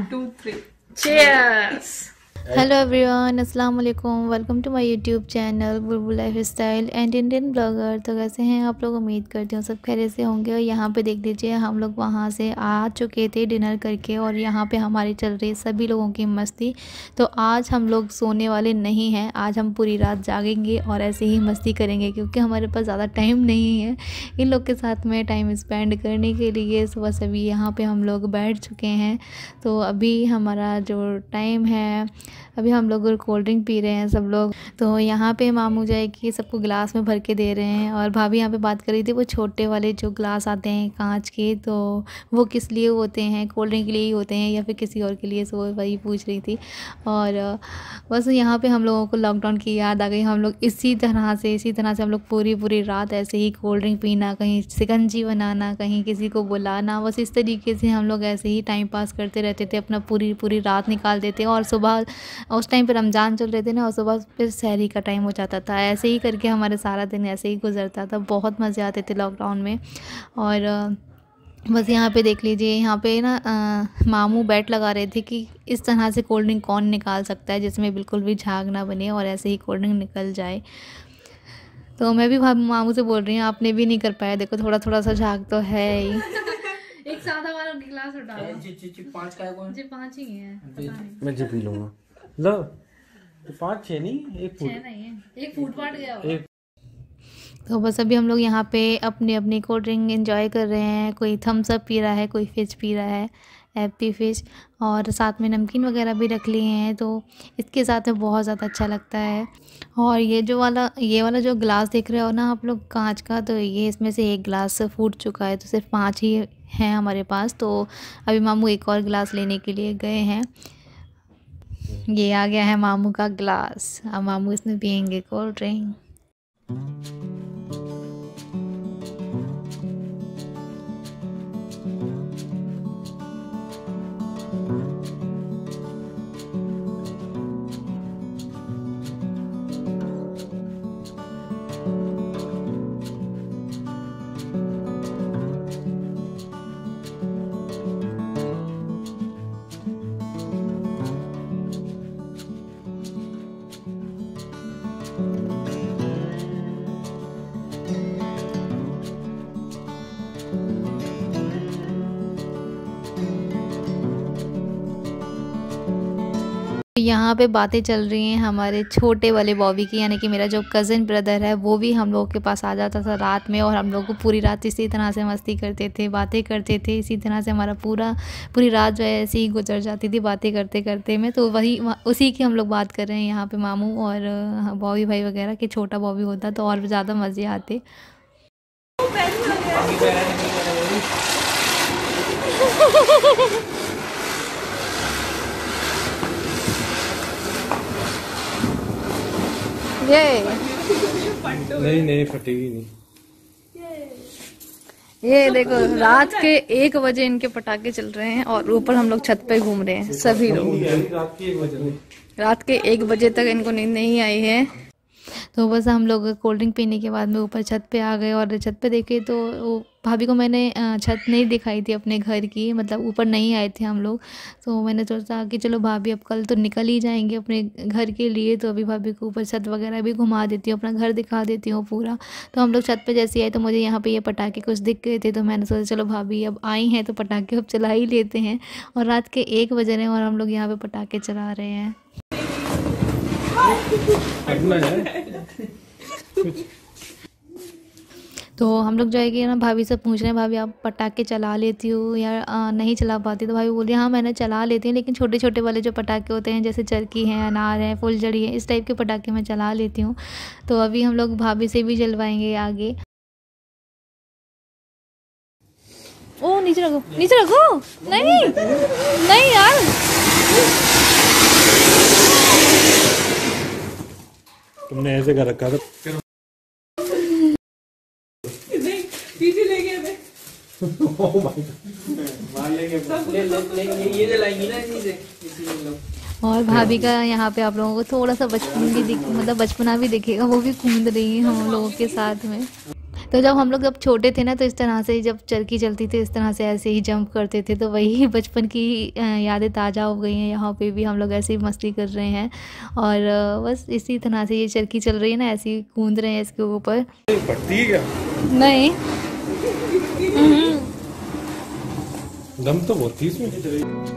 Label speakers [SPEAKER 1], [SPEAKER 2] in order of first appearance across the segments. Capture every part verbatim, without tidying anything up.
[SPEAKER 1] To three cheers.
[SPEAKER 2] Hello everyone, अस्सलाम वालेकुम। Welcome to my YouTube channel Bulbul life style and Indian blogger. तो कैसे हैं आप लोग? उम्मीद करती हूँ सब खैरियत से होंगे। और यहाँ पे देख लीजिए, हम लोग वहाँ से आ चुके थे डिनर करके और यहाँ पे हमारी चल रही सभी लोगों की मस्ती। तो आज हम लोग सोने वाले नहीं हैं, आज हम पूरी रात जागेंगे और ऐसे ही मस्ती करेंगे क्योंकि हमारे पास ज़्यादा टाइम नहीं है इन लोग के साथ में टाइम स्पेंड करने के लिए। सुबह से भी यहाँ पर हम लोग बैठ चुके हैं। तो अभी हमारा जो टाइम है, अभी हम लोग कोल्ड ड्रिंक पी रहे हैं सब लोग। तो यहाँ पे मामू जाए कि सबको गिलास में भर के दे रहे हैं। और भाभी यहाँ पे बात कर रही थी वो छोटे वाले जो गिलास आते हैं कांच के, तो वो किस लिए होते हैं, कोल्ड ड्रिंक के लिए ही होते हैं या फिर किसी और के लिए, सो वो वही पूछ रही थी। और बस यहाँ पे हम लोगों को लॉकडाउन की याद आ गई। हम लोग इसी तरह से इसी तरह से हम लोग पूरी पूरी रात ऐसे ही कोल्ड ड्रिंक पीना, कहीं शिकंजी बनाना, कहीं किसी को बुलाना, बस इस तरीके से हम लोग ऐसे ही टाइम पास करते रहते थे, अपना पूरी पूरी रात निकाल देते। और सुबह उस टाइम पे रमज़ान चल रहे थे ना, और सुबह फिर सहरी का टाइम हो जाता था। ऐसे ही करके हमारे सारा दिन ऐसे ही गुजरता था। बहुत मज़े आते थे लॉकडाउन में। और बस यहाँ पे देख लीजिए, यहाँ पे ना आ, मामू बैट लगा रहे थे कि इस तरह से कोल्ड ड्रिंक कौन निकाल सकता है जिसमें बिल्कुल भी झाग ना बने और ऐसे ही कोल्ड ड्रिंक निकल जाए। तो मैं भी मामू से बोल रही हूँ, आपने भी नहीं कर पाया, देखो थोड़ा थोड़ा सा झाग तो है ही।
[SPEAKER 1] एक सादा वाला गिलास उठा लो।
[SPEAKER 3] जी जी जी पांच का है कौन?
[SPEAKER 1] जी पांच ही है, पता नहीं।
[SPEAKER 3] मैं जी पी लूंगा। लो तो पांच छह नहीं, एक फूट
[SPEAKER 1] छह नहीं है, एक फूट पाट गया होगा।
[SPEAKER 2] तो बस अभी हम लोग यहाँ पे अपनी अपनी कोल्ड ड्रिंक एंजॉय कर रहे हैं। कोई थम्स अप पी रहा है, कोई फ़िज पी रहा है, हैप्पी फ़िज, और साथ में नमकीन वगैरह भी रख लिए हैं। तो इसके साथ में बहुत ज़्यादा अच्छा लगता है। और ये जो वाला ये वाला जो गिलास देख रहे हो ना आप लोग कांच का, तो ये इसमें से एक गिलास फूट चुका है, तो सिर्फ पाँच ही हैं हमारे पास। तो अभी मामू एक और गिलास लेने के लिए गए हैं। ये आ गया है मामू का गिलास, अब मामू इसमें पियेंगे कोल्ड ड्रिंक। यहाँ पे बातें चल रही हैं हमारे छोटे वाले बॉबी की, यानी कि मेरा जो कज़न ब्रदर है वो भी हम लोगों के पास आ जाता था रात में। और हम लोग को पूरी रात इसी तरह से मस्ती करते थे, बातें करते थे। इसी तरह से हमारा पूरा पूरी रात जो है ऐसे ही गुजर जाती थी बातें करते करते में। तो वही उसी की हम लोग बात कर रहे हैं यहाँ पे, मामू और बॉबी भाई वगैरह कि छोटा बॉबी होता तो और ज़्यादा मज़े आते। ये
[SPEAKER 3] नहीं नहीं फटेगी नहीं।
[SPEAKER 1] ये देखो रात के एक बजे इनके पटाखे चल रहे हैं और ऊपर हम लोग छत पे घूम रहे हैं सभी लोग।
[SPEAKER 3] रात के एक बजे
[SPEAKER 1] रात के एक बजे तक इनको नींद नहीं आई है।
[SPEAKER 2] तो बस हम लोग कोल्ड ड्रिंक पीने के बाद में ऊपर छत पे आ गए। और छत पे देखे तो वो भाभी को मैंने छत नहीं दिखाई थी अपने घर की, मतलब ऊपर नहीं आए थे हम लोग। तो मैंने सोचा कि चलो भाभी अब कल तो निकल ही जाएंगे अपने घर के लिए, तो अभी भाभी को ऊपर छत वगैरह भी घुमा देती हूँ, अपना घर दिखा देती हूँ पूरा। तो हम लोग छत पे जैसे आए तो मुझे यहाँ पे ये पटाखे कुछ दिख गए थे, तो मैंने सोचा चलो भाभी अब आई हैं तो पटाखे अब चला ही लेते हैं। और रात के एक बज रहे हैं और हम लोग यहाँ पे पटाखे चला रहे हैं। तो हम लोग जाएंगे ना, भाभी से पूछ रहे हैं भाभी आप पटाखे चला लेती हो या आ, नहीं चला पाती? तो भाभी बोल रही है हाँ मैंने चला लेती हूँ, लेकिन छोटे छोटे वाले जो पटाखे होते हैं जैसे चरखी है, अनार है, फुलझड़ी है, इस टाइप के पटाखे मैं चला लेती हूँ। तो अभी हम लोग भाभी से भी जलवाएंगे आगे। ओ नीचे रखो, नीचे रखो, नहीं नहीं यार,
[SPEAKER 3] तुमने ऐसे कर रखा था।
[SPEAKER 1] पीछे ले गए थे।
[SPEAKER 3] ओह माय गॉड, ले ले ले ये जलाएंगी ना इसी से, इसी में लोग।
[SPEAKER 2] और भाभी का यहाँ पे आप लोगों को थोड़ा सा बचपन भी दिख मतलब बचपना भी दिखेगा, वो भी घूम रही है हम लोगों के साथ में। तो जब हम लोग जब छोटे थे ना तो इस तरह से जब चरखी चलती थी इस तरह से ऐसे ही जंप करते थे, तो वही बचपन की यादें ताज़ा हो गई हैं। यहाँ पे भी हम लोग ऐसे ही मस्ती कर रहे हैं और बस इसी तरह से ये चरखी चल रही है ना, ऐसे ही कूद रहे हैं इसके ऊपर।
[SPEAKER 4] फटती है क्या?
[SPEAKER 2] नहीं,
[SPEAKER 4] दम तो बहुत थी इसमें।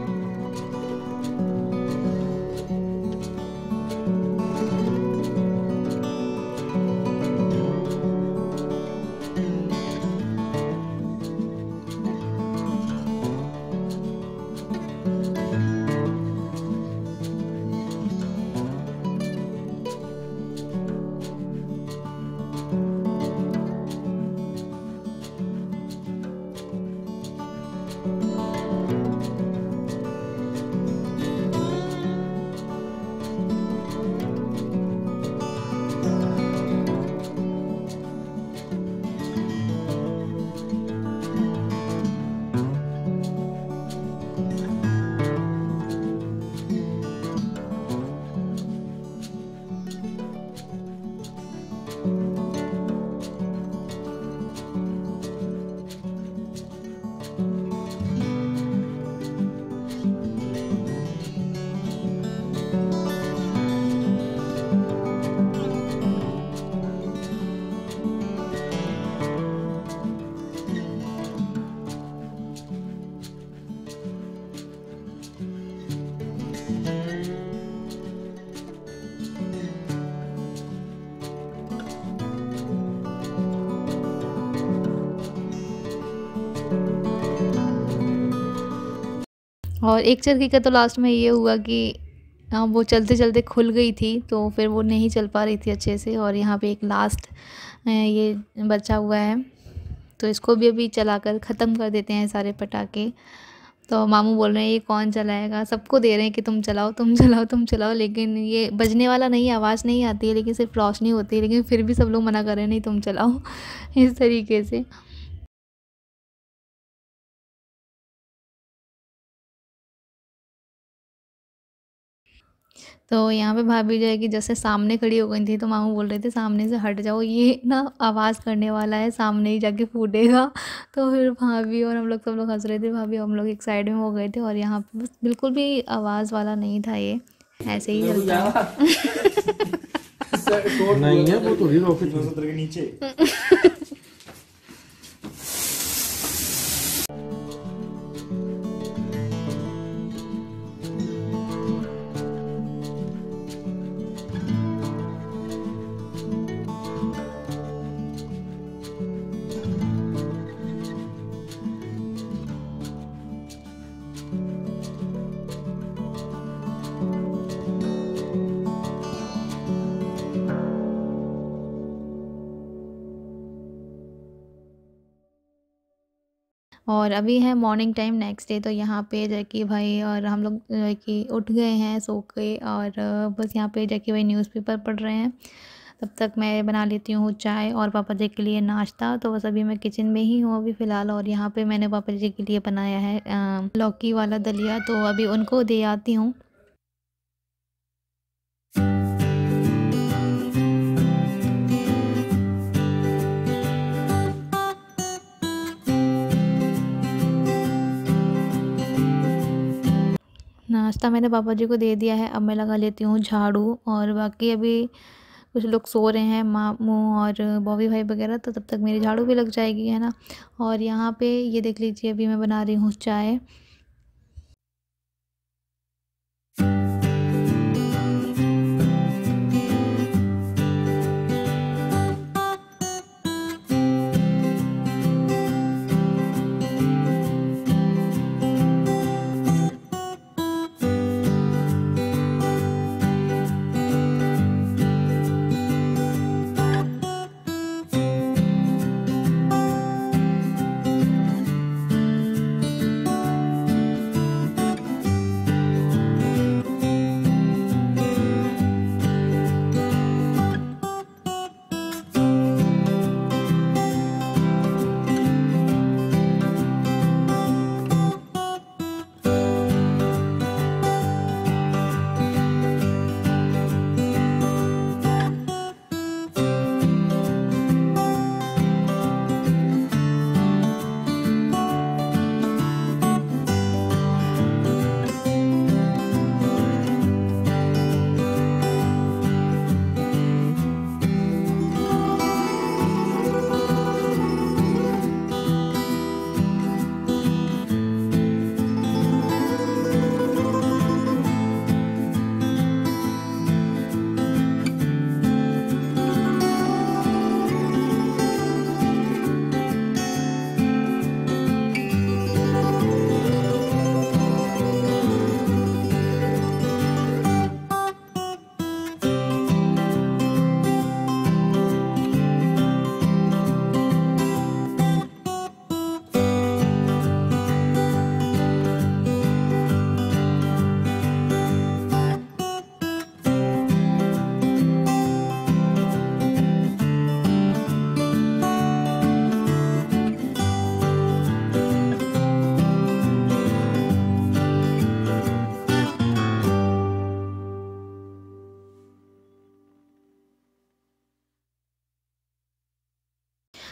[SPEAKER 2] और एक चरखी का तो लास्ट में ये हुआ कि हाँ वो चलते चलते खुल गई थी, तो फिर वो नहीं चल पा रही थी अच्छे से। और यहाँ पे एक लास्ट ये बचा हुआ है, तो इसको भी अभी चलाकर ख़त्म कर देते हैं सारे पटाखे। तो मामू बोल रहे हैं ये कौन चलाएगा, सबको दे रहे हैं कि तुम चलाओ तुम चलाओ तुम चलाओ, लेकिन ये बजने वाला नहीं, आवाज़ नहीं आती है, लेकिन सिर्फ रोशनी होती है, लेकिन फिर भी सब लोग मना कर रहे हैं नहीं तुम चलाओ इस तरीके से। तो यहाँ पे भाभी जो है कि जैसे सामने खड़ी हो गई थी, तो मामू बोल रहे थे सामने से हट जाओ, ये ना आवाज़ करने वाला है, सामने ही जाके फूटेगा। तो फिर भाभी और हम लोग सब लोग हंस रहे थे, भाभी हम लोग एक साइड में हो गए थे। और यहाँ पे बस बिल्कुल भी आवाज़ वाला नहीं था, ये ऐसे ही चलता है।
[SPEAKER 4] नहीं है वो थोड़ी रॉकेट के नीचे।
[SPEAKER 2] और अभी है मॉर्निंग टाइम नेक्स्ट डे, तो यहाँ पे जैकी भाई और हम लोग कि उठ गए हैं सो के, और बस यहाँ पे जैकी भाई न्यूज़पेपर पढ़ रहे हैं। तब तक मैं बना लेती हूँ चाय और पापा जी के लिए नाश्ता। तो बस अभी मैं किचन में ही हूँ अभी फ़िलहाल, और यहाँ पे मैंने पापा जी के लिए बनाया है लौकी वाला दलिया, तो अभी उनको दे आती हूँ। नाश्ता मैंने पापा जी को दे दिया है, अब मैं लगा लेती हूँ झाड़ू। और बाकी अभी कुछ लोग सो रहे हैं, मामू और बॉबी भाई वगैरह, तो तब तक मेरी झाड़ू भी लग जाएगी, है ना। और यहाँ पे ये देख लीजिए अभी मैं बना रही हूँ चाय।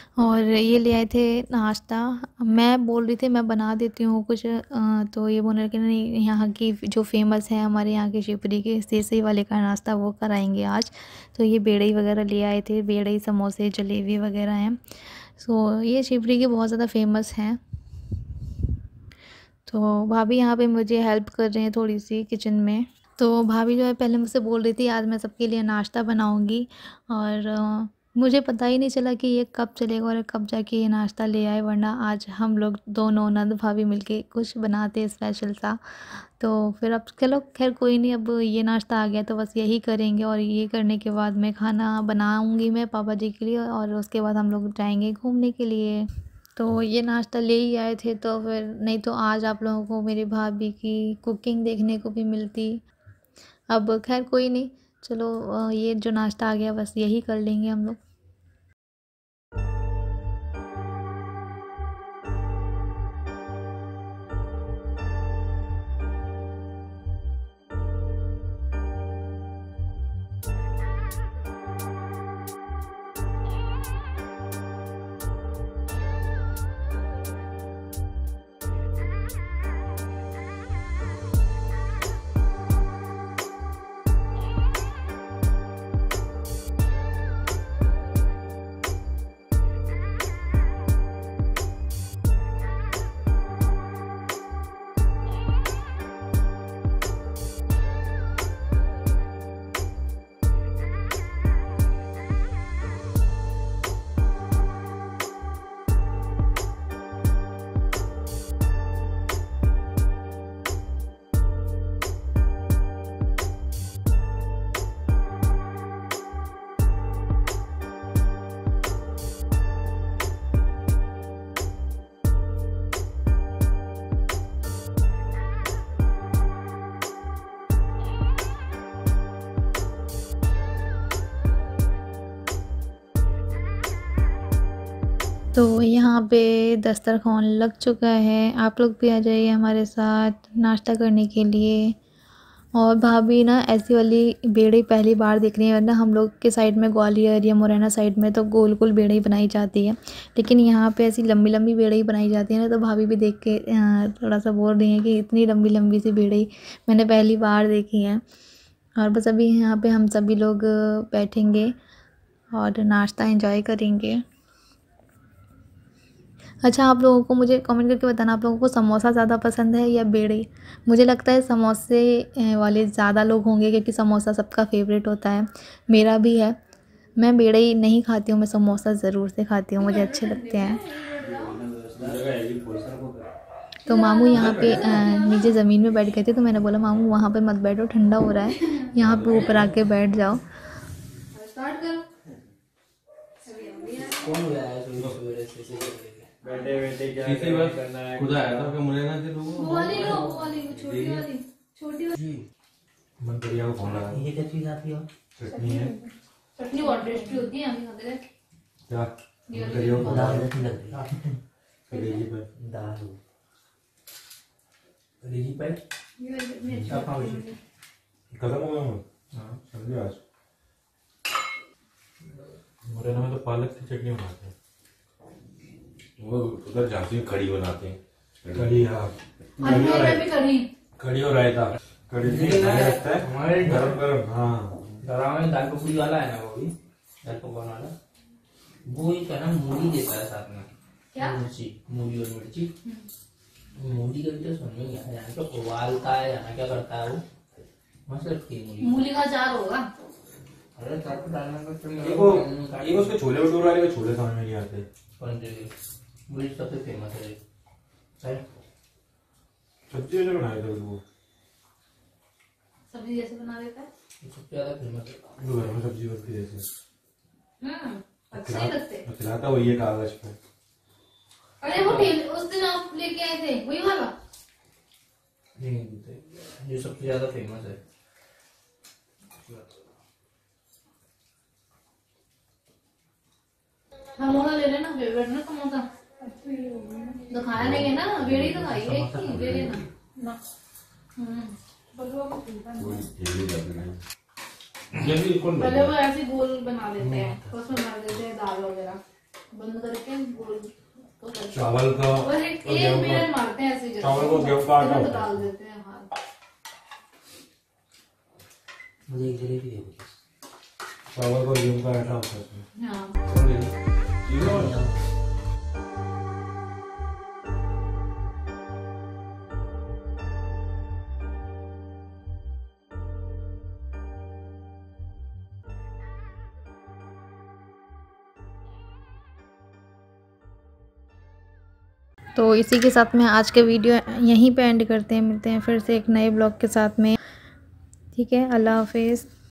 [SPEAKER 2] और ये ले आए थे नाश्ता। मैं बोल रही थी मैं बना देती हूँ कुछ, तो ये बोलने लगे नहीं, यहाँ की जो फेमस है हमारे यहाँ की शिवपुरी के देसी वाले का नाश्ता वो कराएंगे आज। तो ये बेड़ई वगैरह ले आए थे, बेड़ई समोसे जलेबी वगैरह हैं। सो ये शिवपुरी के बहुत ज़्यादा फेमस हैं। तो भाभी यहाँ पे मुझे हेल्प कर रहे हैं थोड़ी सी किचन में। तो भाभी जो है पहले मुझसे बोल रही थी आज मैं सबके लिए नाश्ता बनाऊँगी, और मुझे पता ही नहीं चला कि ये कब चलेगा और कब जाके ये नाश्ता ले आए, वरना आज हम लोग दोनों नंद भाभी मिलके कुछ बनाते स्पेशल सा। तो फिर अब चलो खैर कोई नहीं, अब ये नाश्ता आ गया तो बस यही करेंगे, और ये करने के बाद मैं खाना बनाऊंगी मैं पापा जी के लिए, और उसके बाद हम लोग जाएंगे घूमने के लिए। तो ये नाश्ता ले ही आए थे, तो फिर नहीं तो आज आप लोगों को मेरी भाभी की कुकिंग देखने को भी मिलती। अब खैर कोई नहीं, चलो ये जो नाश्ता आ गया बस यही कर लेंगे हम लोग। तो यहाँ पे दस्तरखान लग चुका है, आप लोग भी आ जाइए हमारे साथ नाश्ता करने के लिए। और भाभी ना ऐसी वाली बेड़ई पहली बार देख रही है, वरना हम लोग के साइड में ग्वालियर या मुरैना साइड में तो गोल गोल बेड़ई बनाई जाती है, लेकिन यहाँ पे ऐसी लंबी लंबी बेड़ई बनाई जाती है ना। तो भाभी भी देख के थोड़ा सा बोल रही हैं कि इतनी लंबी लंबी सी बेड़ई मैंने पहली बार देखी है। और बस अभी यहाँ पे हम सभी लोग बैठेंगे और नाश्ता एंजॉय करेंगे। अच्छा, आप लोगों को मुझे कमेंट करके बताना आप लोगों को समोसा ज़्यादा पसंद है या बेड़ई। मुझे लगता है समोसे वाले ज़्यादा लोग होंगे, क्योंकि समोसा सबका फेवरेट होता है, मेरा भी है। मैं बेड़ई नहीं खाती हूँ, मैं समोसा ज़रूर से खाती हूँ, मुझे अच्छे लगते हैं। तो मामू यहाँ पे नीचे ज़मीन में बैठ गए थे, तो मैंने बोला मामू वहाँ पे मत बैठो, ठंडा हो रहा है, यहाँ पे ऊपर आके बैठ जाओ।
[SPEAKER 3] बैठे बैठे क्या करना है,
[SPEAKER 4] खुदा आया था कि मुरैना से लोगों
[SPEAKER 1] वो वाली लो, वो वाली वो छोटी वाली छोटी वाली
[SPEAKER 4] मन करिया को फोन लगा।
[SPEAKER 3] ये क्या चीज आती है?
[SPEAKER 4] चटनी है,
[SPEAKER 1] चटनी बहुत टेस्टी होती है, हम खाते हैं
[SPEAKER 4] क्या मन करिया को
[SPEAKER 3] दाल नहीं लगती है,
[SPEAKER 4] कलेजी पे
[SPEAKER 3] दाल कलेजी पे
[SPEAKER 1] ये वाली
[SPEAKER 3] क्या खाओगे?
[SPEAKER 4] खत्म हो गया हूँ। हाँ समझे, आज मुरैना में तो पालक की चटनी बनाते हैं, वो उधर झांसी में कड़ी बनाते हैं। कड़ी, हाँ
[SPEAKER 1] कढ़ी
[SPEAKER 4] कड़ी और रायता। कड़ी भी लगता है
[SPEAKER 3] हमारे
[SPEAKER 4] गरम गरम। हाँ
[SPEAKER 3] दरा में दाल पकौड़ी वाला है ना, वो भी दाल पकवान वाला, वो ही क्या ना मूली देता है साथ में।
[SPEAKER 1] क्या?
[SPEAKER 3] मिर्ची, मूली और मिर्ची। मूली का भी तो समझ नहीं आया, यहाँ तो उबालता है या क्या करता है वो, मस्त लगती है मूली।
[SPEAKER 1] मूली का अचार होगा।
[SPEAKER 3] अरे चार को डालना का तुम
[SPEAKER 4] ये वो ये उसके छोले भटूरे वाले के छोले समझ में नहीं आते।
[SPEAKER 3] कौन से मूली सबसे फेमस है, है
[SPEAKER 4] सब्जी वैसे बनाए थे वो,
[SPEAKER 1] सब्जी जैसे बना देता है,
[SPEAKER 3] सबसे ज्यादा फेमस है
[SPEAKER 4] जो घर में सब्जी बनती है जैसे।
[SPEAKER 1] हम्म अच्छे नहीं लगते।
[SPEAKER 4] खिलाता वही है कागज पे।
[SPEAKER 1] अरे वो ठेले उस दिन आप लेके आए थे वही वाला,
[SPEAKER 3] नहीं देते, ये सबसे ज्यादा फेमस है।
[SPEAKER 1] समोसा ले लेना, फेवरेट ना समोसा। तो खाया नहीं है ना, बेड़ी तो खाई है कि ले लेना ना। हम्म
[SPEAKER 4] जल्दी कौन
[SPEAKER 1] पहले वो ऐसे गोल बना देते हैं, उसमें भर देते हैं दाल वगैरह। बंद करके बोल तो कर-
[SPEAKER 4] चावल का
[SPEAKER 1] बस एक
[SPEAKER 4] और
[SPEAKER 1] एक
[SPEAKER 4] गेहूं
[SPEAKER 1] मिनट
[SPEAKER 4] का
[SPEAKER 1] मारते हैं ऐसे ही
[SPEAKER 4] चावल को गेहूं का आटा
[SPEAKER 1] तुरंत
[SPEAKER 4] होता है।
[SPEAKER 1] डाल देते हैं। हाँ
[SPEAKER 3] मुझे एक जलेबी दे दो।
[SPEAKER 4] चावल को गेहूं का आटा होता है इसमें।
[SPEAKER 1] हाँ
[SPEAKER 4] और ले लो। ठीक है।
[SPEAKER 2] तो इसी के साथ में आज के वीडियो यहीं पे एंड करते हैं। मिलते हैं फिर से एक नए ब्लॉग के साथ में। ठीक है, अल्लाह हाफिज़।